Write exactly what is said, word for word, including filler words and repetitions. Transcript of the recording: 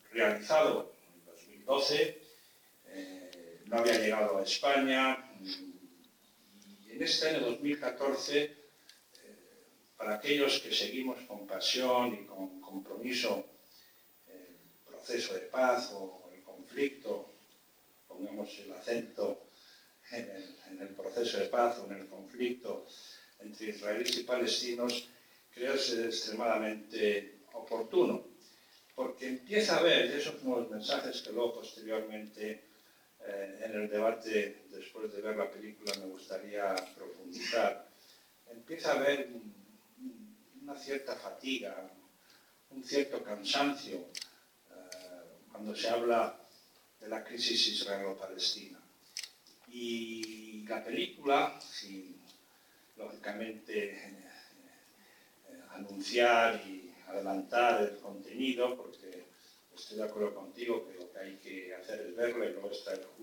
realizado en dos mil doce, eh, no había llegado a España, y en este año dos mil catorce, eh, para aquellos que seguimos con pasión y con compromiso el proceso de paz o el conflicto, pongamos el acento en el, en el proceso de paz o en el conflicto entre israelíes y palestinos, creo ser extremadamente oportuno, porque empieza a haber, y esos son los mensajes que luego posteriormente eh, en el debate, después de ver la película, me gustaría profundizar, empieza a haber un, una cierta fatiga, un cierto cansancio eh, cuando se habla de la crisis israelo-palestina. Y la película, sin lógicamente eh, eh, anunciar y adelantar el contenido, porque estoy de acuerdo contigo que lo que hay que hacer es verlo y luego está el